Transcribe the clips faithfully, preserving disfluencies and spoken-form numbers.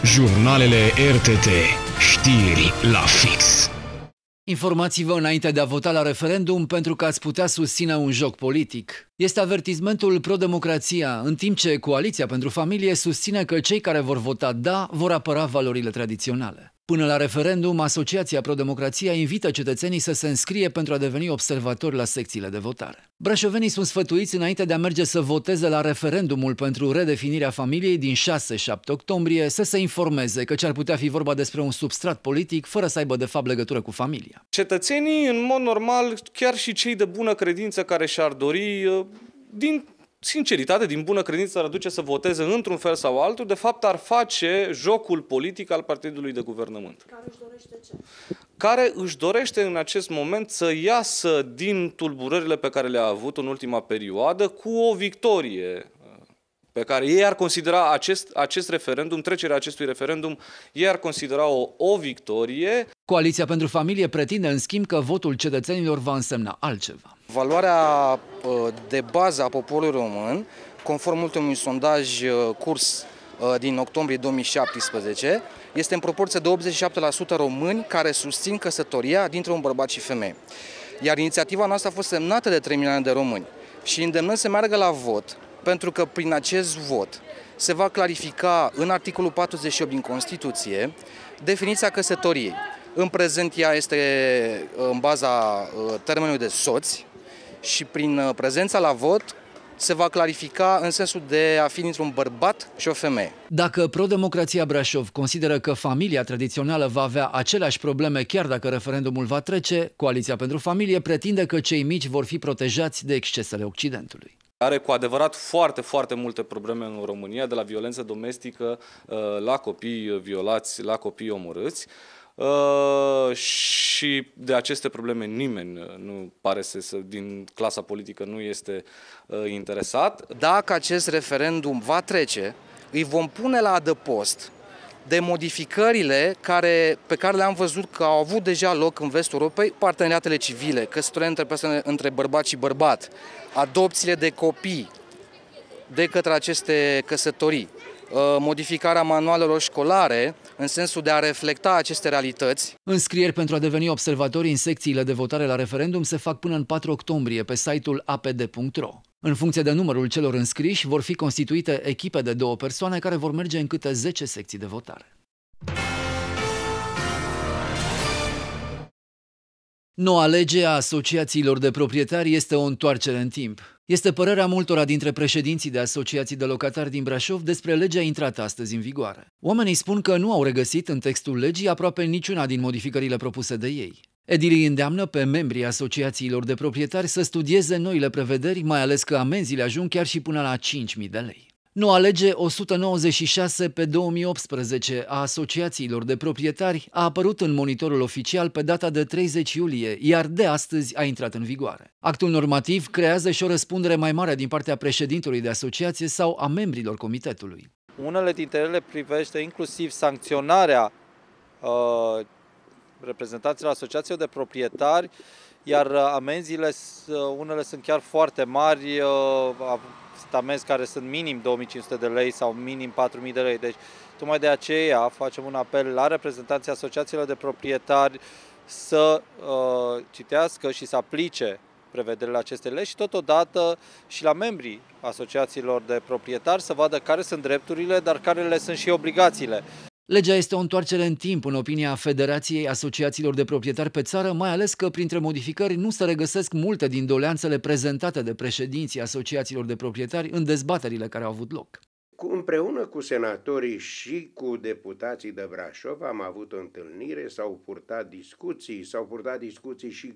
Jurnalele R T T. Știri la fix. Informați-vă înainte de a vota la referendum pentru că ați putea susține un joc politic. Este avertismentul Pro-Democrația, în timp ce Coaliția pentru Familie susține că cei care vor vota da vor apăra valorile tradiționale. Până la referendum, Asociația Pro-Democrația invită cetățenii să se înscrie pentru a deveni observatori la secțiile de votare. Brașovenii sunt sfătuiți înainte de a merge să voteze la referendumul pentru redefinirea familiei din șase șapte octombrie să se informeze că ce-ar putea fi vorba despre un substrat politic fără să aibă de fapt legătură cu familia. Cetățenii, în mod normal, chiar și cei de bună credință care și-ar dori, din sinceritate, din bună credință, ar aduce să voteze într-un fel sau altul, de fapt ar face jocul politic al partidului de guvernământ. Care își dorește ce? Care își dorește în acest moment să iasă din tulburările pe care le-a avut în ultima perioadă cu o victorie pe care ei ar considera acest, acest referendum, trecerea acestui referendum, ei ar considera o, o victorie. Coaliția pentru Familie pretinde, în schimb, că votul cetățenilor va însemna altceva. Valoarea de bază a poporului român, conform ultimului sondaj curs din octombrie două mii șaptesprezece, este în proporție de optzeci și șapte la sută români care susțin căsătoria dintre un bărbat și femeie. Iar inițiativa noastră a fost semnată de trei milioane de români și îndemnăm să meargă la vot, pentru că prin acest vot se va clarifica în articolul patruzeci și opt din Constituție definiția căsătoriei. În prezent ea este în baza termenului de soți și prin prezența la vot se va clarifica în sensul de a fi dintre un bărbat și o femeie. Dacă Pro-Democrația Brașov consideră că familia tradițională va avea aceleași probleme chiar dacă referendumul va trece, Coaliția pentru Familie pretinde că cei mici vor fi protejați de excesele Occidentului. Are cu adevărat foarte, foarte multe probleme în România, de la violență domestică la copii violați, la copii omorâți. Uh, și de aceste probleme nimeni nu pare să, să din clasa politică nu este uh, interesat. Dacă acest referendum va trece, îi vom pune la adăpost de modificările care, pe care le-am văzut că au avut deja loc în vestul Europei, parteneriatele civile, căsătoria între persoane, între bărbat și bărbat, adopțiile de copii de către aceste căsătorii, modificarea manualelor școlare în sensul de a reflecta aceste realități. Înscrieri pentru a deveni observatori în secțiile de votare la referendum se fac până în patru octombrie pe site-ul a p d punct r o. În funcție de numărul celor înscriși, vor fi constituite echipe de două persoane care vor merge în câte zece secții de votare. Noua lege a asociațiilor de proprietari este o întoarcere în timp. Este părerea multora dintre președinții de asociații de locatari din Brașov despre legea intrată astăzi în vigoare. Oamenii spun că nu au regăsit în textul legii aproape niciuna din modificările propuse de ei. Edilii îndeamnă pe membrii asociațiilor de proprietari să studieze noile prevederi, mai ales că amenziile ajung chiar și până la cinci mii de lei. Noua lege o sută nouăzeci și șase pe două mii optsprezece a asociațiilor de proprietari a apărut în monitorul oficial pe data de treizeci iulie, iar de astăzi a intrat în vigoare. Actul normativ creează și o răspundere mai mare din partea președintelui de asociație sau a membrilor comitetului. Unele dintre ele privește inclusiv sancționarea uh, reprezentanților asociațiilor de proprietari, iar amenziile, unele sunt chiar foarte mari, uh, sunt amenzi care sunt minim două mii cinci sute de lei sau minim patru mii de lei. Deci, tocmai de aceea facem un apel la reprezentanții asociațiilor de proprietari să uh, citească și să aplice prevederile acestei legi și totodată și la membrii asociațiilor de proprietari să vadă care sunt drepturile, dar care le sunt și obligațiile. Legea este o întoarcere în timp, în opinia Federației Asociațiilor de Proprietari pe țară, mai ales că printre modificări nu se regăsesc multe din doleanțele prezentate de președinții asociațiilor de proprietari în dezbaterile care au avut loc. Împreună cu senatorii și cu deputații de Brașov am avut o întâlnire, s-au purtat discuții, s-au purtat discuții și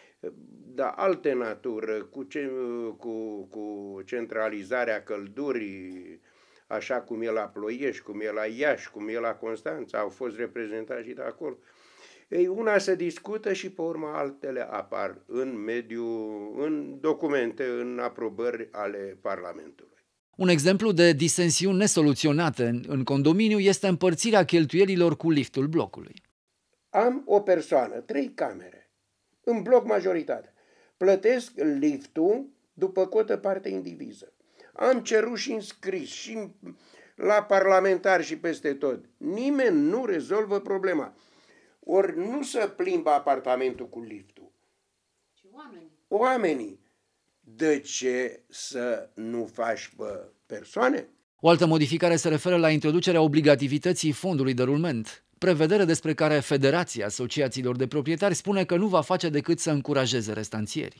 de alte natură, cu, ce, cu, cu centralizarea căldurii, așa cum e la Ploiești, cum e la Iași, cum e la Constanța, au fost reprezentați și de acolo. Ei, una se discută și pe urmă altele apar în mediul, în documente, în aprobări ale Parlamentului. Un exemplu de disensiuni nesoluționate în condominiu este împărțirea cheltuielilor cu liftul blocului. Am o persoană, trei camere, în bloc majoritate. Plătesc liftul după cotă parte indiviză. Am cerut și înscris și la parlamentari și peste tot. Nimeni nu rezolvă problema. Ori nu se plimbă apartamentul cu liftul. Și oamenii. Oamenii. De ce să nu faci pe persoane? O altă modificare se referă la introducerea obligativității fondului de rulment, prevedere despre care Federația Asociațiilor de Proprietari spune că nu va face decât să încurajeze restanțierii.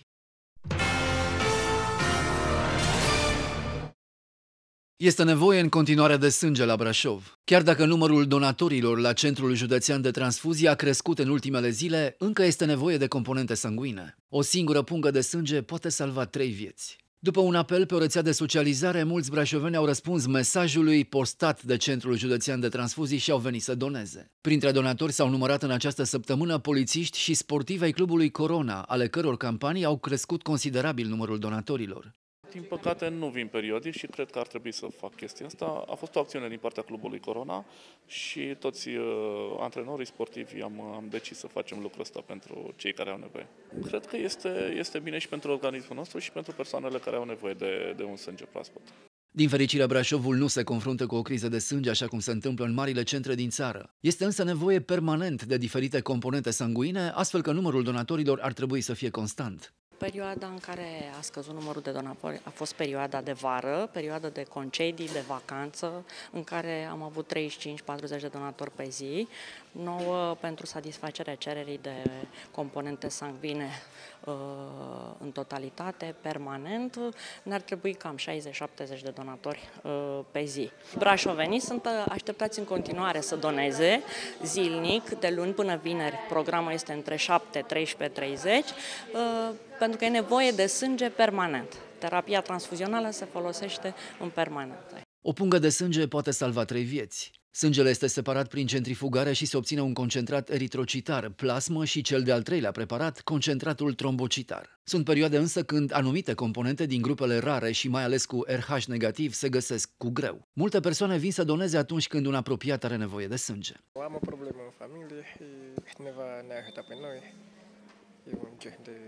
Este nevoie în continuare de sânge la Brașov. Chiar dacă numărul donatorilor la Centrul Județean de Transfuzie a crescut în ultimele zile, încă este nevoie de componente sanguine. O singură pungă de sânge poate salva trei vieți. După un apel pe o rețea de socializare, mulți brașoveni au răspuns mesajului postat de Centrul Județean de Transfuzii și au venit să doneze. Printre donatori s-au numărat în această săptămână polițiști și sportivi ai clubului Corona, ale căror campanii au crescut considerabil numărul donatorilor. Din păcate nu vin periodic și cred că ar trebui să fac chestia asta. A fost o acțiune din partea clubului Corona și toți uh, antrenorii sportivi am, am decis să facem lucrul ăsta pentru cei care au nevoie. Cred că este, este bine și pentru organismul nostru și pentru persoanele care au nevoie de, de un sânge proaspăt. Din fericire, Brașovul nu se confruntă cu o criză de sânge așa cum se întâmplă în marile centre din țară. Este însă nevoie permanent de diferite componente sanguine, astfel că numărul donatorilor ar trebui să fie constant. Perioada în care a scăzut numărul de donatori a fost perioada de vară, perioada de concedii, de vacanță, în care am avut treizeci și cinci patruzeci de donatori pe zi, nouă pentru satisfacerea cererii de componente sanguine uh, în totalitate, permanent, ne-ar trebui cam șaizeci șaptezeci de donatori uh, pe zi. Brașovenii sunt așteptați în continuare să doneze zilnic, de luni până vineri. Programul este între șapte treisprezece treizeci, uh, pentru că e nevoie de sânge permanent. Terapia transfuzională se folosește în permanent. O pungă de sânge poate salva trei vieți. Sângele este separat prin centrifugare și se obține un concentrat eritrocitar, plasmă și cel de-al treilea preparat, concentratul trombocitar. Sunt perioade însă când anumite componente din grupele rare și mai ales cu R H negativ se găsesc cu greu. Multe persoane vin să doneze atunci când un apropiat are nevoie de sânge. Am o problemă în familie și cineva ne ajută pe noi. E un gest de...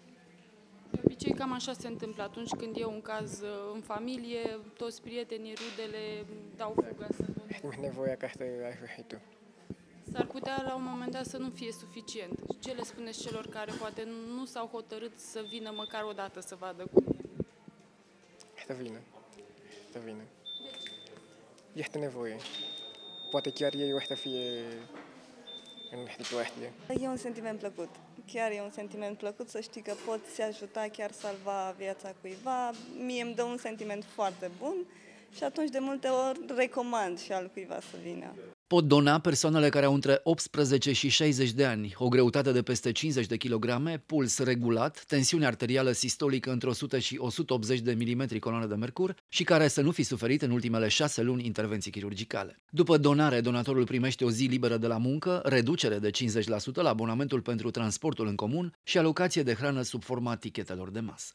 De obicei cam așa se întâmplă atunci când e un caz în familie, toți prietenii, rudele dau fuga să doneze. Am nevoie ca să ajungi tu. S-ar putea la un moment dat să nu fie suficient. Ce le spuneți celor care poate nu s-au hotărât să vină măcar o dată să vadă cum e? Să vină. Să vină. Este nevoie. Poate chiar ei o să fie în situație. E un sentiment plăcut. Chiar e un sentiment plăcut să știi că poți ajuta, chiar salva viața cuiva. Mie îmi dă un sentiment foarte bun și atunci de multe ori recomand și al cuiva să vină. Pot dona persoanele care au între optsprezece și șaizeci de ani, o greutate de peste cincizeci de kilograme, puls regulat, tensiune arterială sistolică între o sută și o sută optzeci de milimetri coloană de mercur și care să nu fi suferit în ultimele șase luni intervenții chirurgicale. După donare, donatorul primește o zi liberă de la muncă, reducere de cincizeci la sută la abonamentul pentru transportul în comun și alocație de hrană sub forma tichetelor de masă.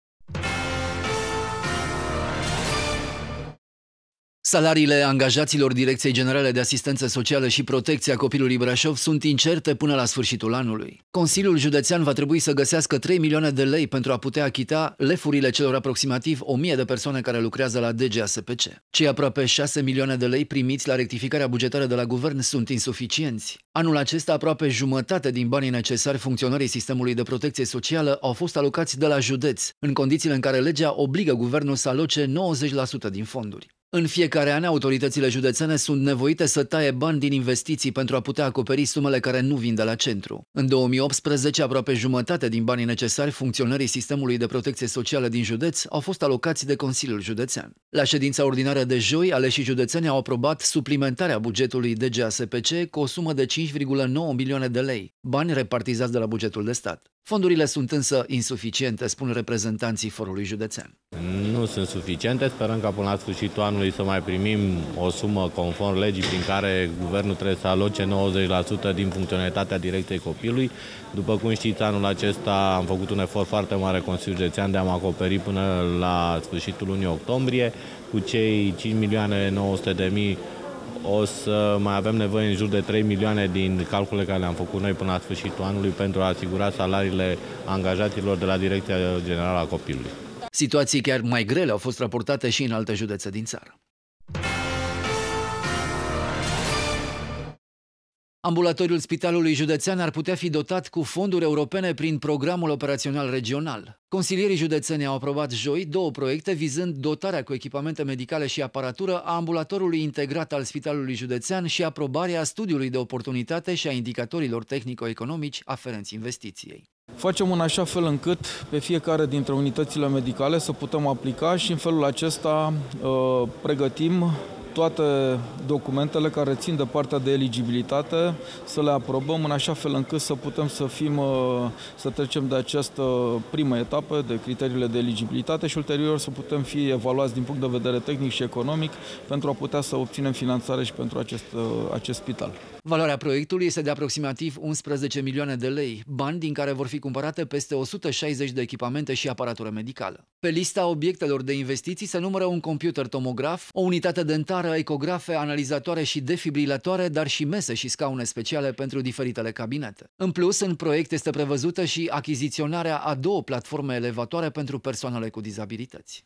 Salariile angajaților Direcției Generale de Asistență Socială și Protecția Copilului Brașov sunt incerte până la sfârșitul anului. Consiliul Județean va trebui să găsească trei milioane de lei pentru a putea achita lefurile celor aproximativ o mie de persoane care lucrează la D G A S P C. Cei aproape șase milioane de lei primiți la rectificarea bugetară de la guvern sunt insuficienți. Anul acesta, aproape jumătate din banii necesari funcționării sistemului de protecție socială au fost alocați de la județ, în condițiile în care legea obligă guvernul să aloce nouăzeci la sută din fonduri. În fiecare an, autoritățile județene sunt nevoite să taie bani din investiții pentru a putea acoperi sumele care nu vin de la centru. În două mii optsprezece, aproape jumătate din banii necesari funcționării sistemului de protecție socială din județ au fost alocați de Consiliul Județean. La ședința ordinară de joi, aleșii județeni au aprobat suplimentarea bugetului D G A S P C cu o sumă de cinci virgulă nouă milioane de lei, bani repartizați de la bugetul de stat. Fondurile sunt însă insuficiente, spun reprezentanții forului județean. Nu sunt suficiente, sperăm ca până la sfârșitul anului să mai primim o sumă conform legii prin care guvernul trebuie să aloce nouăzeci la sută din funcționalitatea Direcției Copilului. După cum știți, anul acesta am făcut un efort foarte mare Consiliul Județean de a mă acoperi până la sfârșitul lunii octombrie. Cu cei cinci milioane nouă sute de mii o să mai avem nevoie în jur de trei milioane din calculele care le-am făcut noi până la sfârșitul anului pentru a asigura salariile angajaților de la Direcția Generală a Copilului. Situații chiar mai grele au fost raportate și în alte județe din țară. Ambulatoriul Spitalului Județean ar putea fi dotat cu fonduri europene prin programul operațional regional. Consilierii județeni au aprobat joi două proiecte vizând dotarea cu echipamente medicale și aparatură a ambulatorului integrat al Spitalului Județean și aprobarea studiului de oportunitate și a indicatorilor tehnico-economici aferenți investiției. Facem în așa fel încât pe fiecare dintre unitățile medicale să putem aplica și în felul acesta uh, pregătim toate documentele care țin de partea de eligibilitate, să le aprobăm în așa fel încât să putem să fim, să trecem de această primă etapă de criteriile de eligibilitate și ulterior să putem fi evaluați din punct de vedere tehnic și economic pentru a putea să obținem finanțare și pentru acest, acest spital. Valoarea proiectului este de aproximativ unsprezece milioane de lei, bani din care vor fi cumpărate peste o sută șaizeci de echipamente și aparatură medicală. Pe lista obiectelor de investiții se numără un computer tomograf, o unitate dentară, ecografe, analizatoare și defibrilatoare, dar și mese și scaune speciale pentru diferitele cabinete. În plus, în proiect este prevăzută și achiziționarea a două platforme elevatoare pentru persoanele cu dizabilități.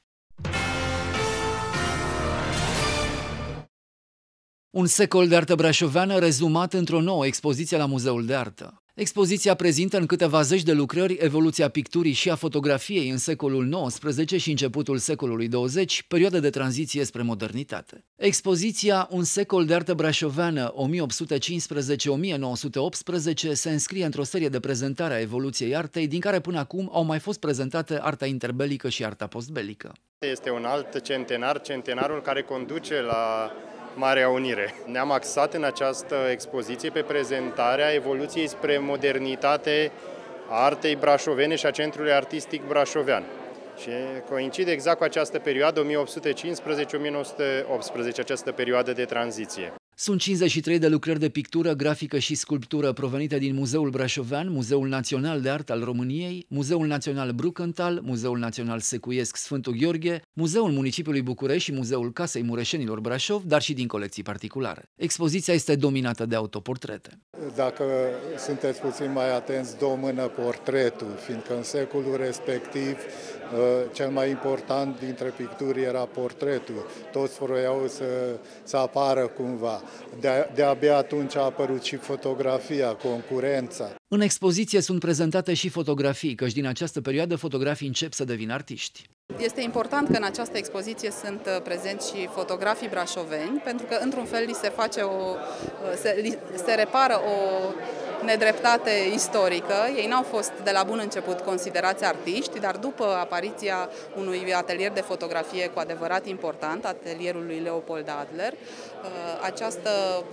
Un secol de artă brașoveană rezumat într-o nouă expoziție la Muzeul de Artă. Expoziția prezintă în câteva zeci de lucrări evoluția picturii și a fotografiei în secolul nouăsprezece și începutul secolului douăzeci, perioadă de tranziție spre modernitate. Expoziția Un secol de artă brașoveană o mie opt sute cincisprezece - o mie nouă sute optsprezece se înscrie într-o serie de prezentare a evoluției artei, din care până acum au mai fost prezentate arta interbelică și arta postbelică. Este un alt centenar, centenarul care conduce la Marea Unire. Ne-am axat în această expoziție pe prezentarea evoluției spre modernitate a artei brașovene și a Centrului Artistic Brașovean. Și coincide exact cu această perioadă, o mie opt sute cincisprezece - o mie nouă sute optsprezece, această perioadă de tranziție. Sunt cincizeci și trei de lucrări de pictură, grafică și sculptură provenite din Muzeul Brașovean, Muzeul Național de Artă al României, Muzeul Național Bruckenthal, Muzeul Național Secuiesc Sfântul Gheorghe, Muzeul Municipiului București și Muzeul Casei Mureșenilor Brașov, dar și din colecții particulare. Expoziția este dominată de autoportrete. Dacă sunteți puțin mai atenți, domină portretul, fiindcă în secolul respectiv cel mai important dintre picturi era portretul. Toți vroiau să, să apară cumva. De, de-abia atunci a apărut și fotografia, concurența. În expoziție sunt prezentate și fotografii, căci din această perioadă fotografii încep să devină artiști. Este important că în această expoziție sunt prezenți și fotografii brașoveni, pentru că într-un fel li se face o, se, li, se repară o nedreptate istorică. Ei n-au fost de la bun început considerați artiști, dar după apariția unui atelier de fotografie cu adevărat important, atelierul lui Leopold Adler, această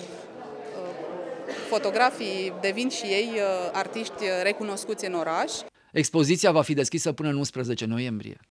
fotografii devin și ei artiști recunoscuți în oraș. Expoziția va fi deschisă până în unsprezece noiembrie.